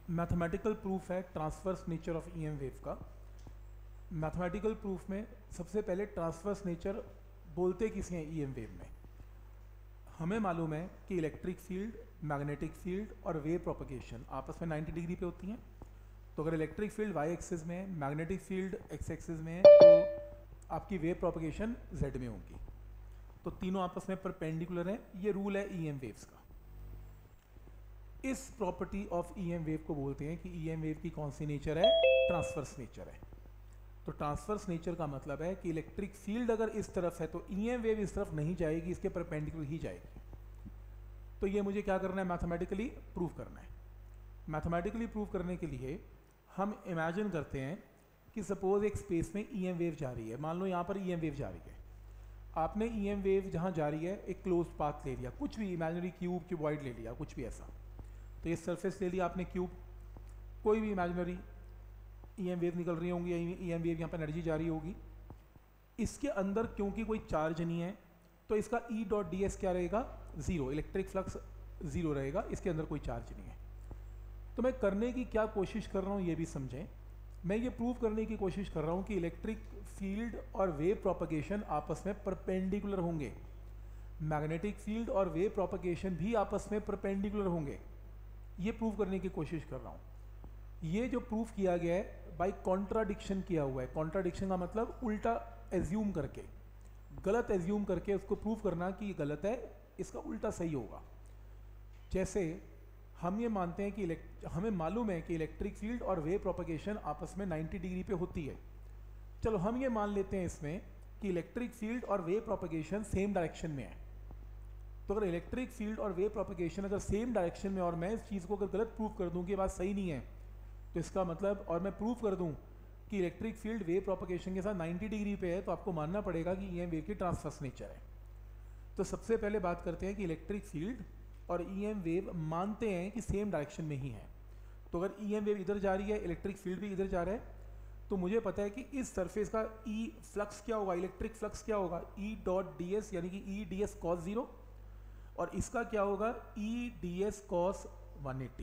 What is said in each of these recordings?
Mathematical proof है transverse nature of EM wave का। Mathematical proof में सबसे पहले ट्रांसवर्स नेचर बोलते किसे हैं ईएम वेव में। हमें मालूम है कि इलेक्ट्रिक फील्ड, मैग्नेटिक फील्ड और वेव प्रोपगेशन आपस में 90 डिग्री पे होती हैं। तो अगर इलेक्ट्रिक फील्ड वाई एक्सिस में है, मैग्नेटिक फील्ड एक्स एक्सिस में है, तो आपकी वेव प्रोपगेशन जेड में होगी। तो तीनों आपस में परपेंडिकुलर हैं। ये रूल है ईएम वेव्स का। इस प्रॉपर्टी ऑफ ईएम वेव को बोलते हैं कि ईएम वेव की कौन सी नेचर है, ट्रांसवर्स नेचर है। तो ट्रांसवर्स नेचर का मतलब है कि इलेक्ट्रिक फील्ड अगर इस तरफ है तो ईएम वेव इस तरफ नहीं जाएगी, इसके परपेंडिकुलर ही जाएगी। तो ये मुझे क्या करना है, मैथमेटिकली प्रूव करना है। मैथमेटिकली प्रूव करने के लिए हम इमेजिन करते हैं कि सपोज एक स्पेस में ईएम वेव जा रही है। मान लो यहाँ पर ईएम वेव जा रही है। आपने ईएम वेव जहाँ जा रही है एक क्लोज पाथ ले लिया, कुछ भी इमेजिनरी क्यूब, क्यूबॉइड ले लिया, कुछ भी ऐसा। तो ये सरफेस ले लिया आपने क्यूब, कोई भी इमेजिनरी ईएम वेव निकल रही होंगी, ईएम वेव यहाँ पर एनर्जी जा रही होगी। इसके अंदर क्योंकि कोई चार्ज नहीं है तो इसका ई डॉट डी एस क्या रहेगा, ज़ीरो। इलेक्ट्रिक फ्लक्स ज़ीरो रहेगा, इसके अंदर कोई चार्ज नहीं है। तो मैं करने की क्या कोशिश कर रहा हूँ ये भी समझें। मैं ये प्रूव करने की कोशिश कर रहा हूँ कि इलेक्ट्रिक फील्ड और वेव प्रोपगेशन आपस में परपेंडिकुलर होंगे। मैग्नेटिक फील्ड और वेव प्रोपगेशन भी आपस में परपेंडिकुलर होंगे। ये प्रूव करने की कोशिश कर रहा हूँ। ये जो प्रूफ किया गया है बाय कॉन्ट्राडिक्शन किया हुआ है। कॉन्ट्राडिक्शन का मतलब उल्टा एज्यूम करके, गलत एज्यूम करके उसको प्रूव करना कि ये गलत है, इसका उल्टा सही होगा। जैसे हम ये मानते हैं कि हमें मालूम है कि इलेक्ट्रिक फील्ड और वेव प्रोपगेशन आपस में 90 डिग्री पे होती है। चलो हम ये मान लेते हैं इसमें कि इलेक्ट्रिक फील्ड और वेव प्रोपगेशन सेम डायरेक्शन में है। तो अगर इलेक्ट्रिक फील्ड और वेव प्रोपगेशन अगर सेम डायरेक्शन में और मैं इस चीज़ को अगर गलत प्रूव कर दूं कि ये बात सही नहीं है, तो इसका मतलब, और मैं प्रूव कर दूं कि इलेक्ट्रिक फील्ड वेव प्रोपगेशन के साथ 90 डिग्री पे है, तो आपको मानना पड़ेगा कि ईएम वेव की ट्रांसवर्स नेचर है। तो सबसे पहले बात करते हैं कि इलेक्ट्रिक फील्ड और ईएम वेव मानते हैं कि सेम डायरेक्शन में ही है। तो अगर ईएम वेव इधर जा रही है, इलेक्ट्रिक फील्ड भी इधर जा रहा है, तो मुझे पता है कि इस सरफेस का ई फ्लक्स क्या होगा, इलेक्ट्रिक फ्लक्स क्या होगा, ई डॉट डी एस, यानी कि ई डी एस कॉस 0, और इसका क्या होगा, ई डी एस कॉस 180।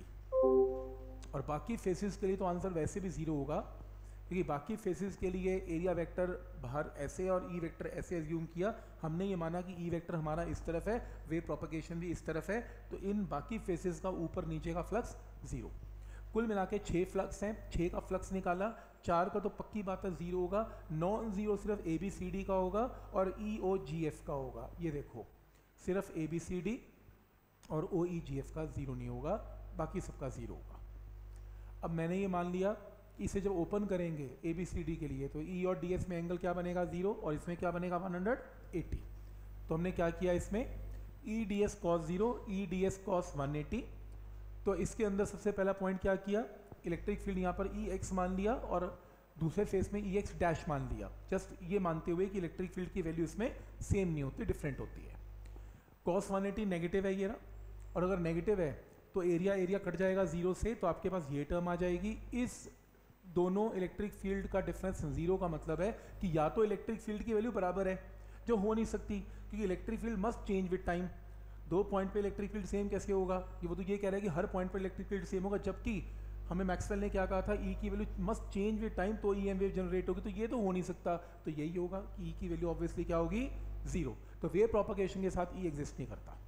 और बाकी फेसेस के लिए तो आंसर वैसे भी 0 होगा, क्योंकि बाकी फेसेस के लिए एरिया वेक्टर बाहर ऐसे और ई वेक्टर ऐसे एज्यूम किया। हमने ये माना कि ई वेक्टर हमारा इस तरफ है, वेव प्रोपगेशन भी इस तरफ है, तो इन बाकी फेसेस का ऊपर नीचे का फ्लक्स 0। कुल मिला के 6 फ्लक्स हैं, 6 का फ्लक्स निकाला, 4 का तो पक्की बात है 0 होगा, नॉन 0 सिर्फ ए बी सी डी का होगा और ई ओ जी एफ का होगा। ये देखो, सिर्फ ए बी सी डी और ओ ई जी एफ का 0 नहीं होगा, बाकी सबका 0 होगा। अब मैंने ये मान लिया, इसे जब ओपन करेंगे ए बी सी डी के लिए, तो ई और डी एस में एंगल क्या बनेगा, 0, और इसमें क्या बनेगा 180। तो हमने क्या किया इसमें, E D S cos 0, E D S cos 180। तो इसके अंदर सबसे पहला पॉइंट क्या किया, इलेक्ट्रिक फील्ड यहाँ पर ई एक्स मान लिया और दूसरे फेस में ई एक्स डैश मान लिया, जस्ट ये मानते हुए कि इलेक्ट्रिक फील्ड की वैल्यू इसमें सेम नहीं होती, डिफरेंट होती है। कॉस 180 नेगेटिव है ये रहा, और अगर नेगेटिव है तो एरिया कट जाएगा 0 से, तो आपके पास ये टर्म आ जाएगी। इस दोनों इलेक्ट्रिक फील्ड का डिफरेंस 0 का मतलब है कि या तो इलेक्ट्रिक फील्ड की वैल्यू बराबर है, जो हो नहीं सकती, क्योंकि electric field must change with time. 2 point पे इलेक्ट्रिक फील्ड सेम कैसे होगा, कि वो तो ये कह रहा है कि हर पॉइंट पर इलेक्ट्रिक फील्ड सेम होगा, जबकि हमें मैक्सवेल ने क्या कहा था, ई की value must change with time तो ईएम वेव जनरेट होगी। तो ये तो हो नहीं सकता, तो यही होगा कि ई की वैल्यू ऑब्वियसली क्या होगी, 0। तो वेव प्रोपगेशन के साथ ई एग्जिस्ट नहीं करता।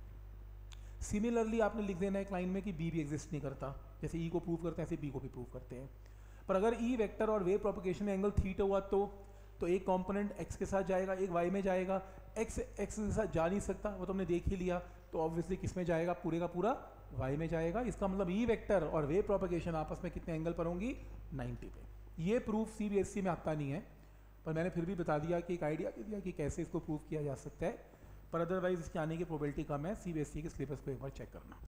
सिमिलरली आपने लिख देना एक लाइन में कि बी भी एग्जिस्ट नहीं करता, जैसे ई को प्रूव करते हैं ऐसे बी को भी प्रूव करते हैं। पर अगर ई वेक्टर और वेव प्रोपगेशन में एंगल थीटा हुआ तो एक कंपोनेंट एक्स के साथ जाएगा, एक वाई में जाएगा। एक्स के साथ जा नहीं सकता, वो तो हमने देख ही लिया, तो ऑब्वियसली किस में जाएगा, पूरे का पूरा वाई में जाएगा। इसका मतलब ई वेक्टर और वेव प्रोपगेशन आपस में कितने एंगल पर होंगी, 90 पे। ये प्रूफ सीबीएसई में आता नहीं है, पर मैंने फिर भी बता दिया कि एक आइडिया दे दिया कि कैसे इसको प्रूव किया जा सकता है। पर अदरवाइज इसके आने की प्रोबेबिलिटी कम है। सीबीएसई के सिलेबस को एक बार चेक करना।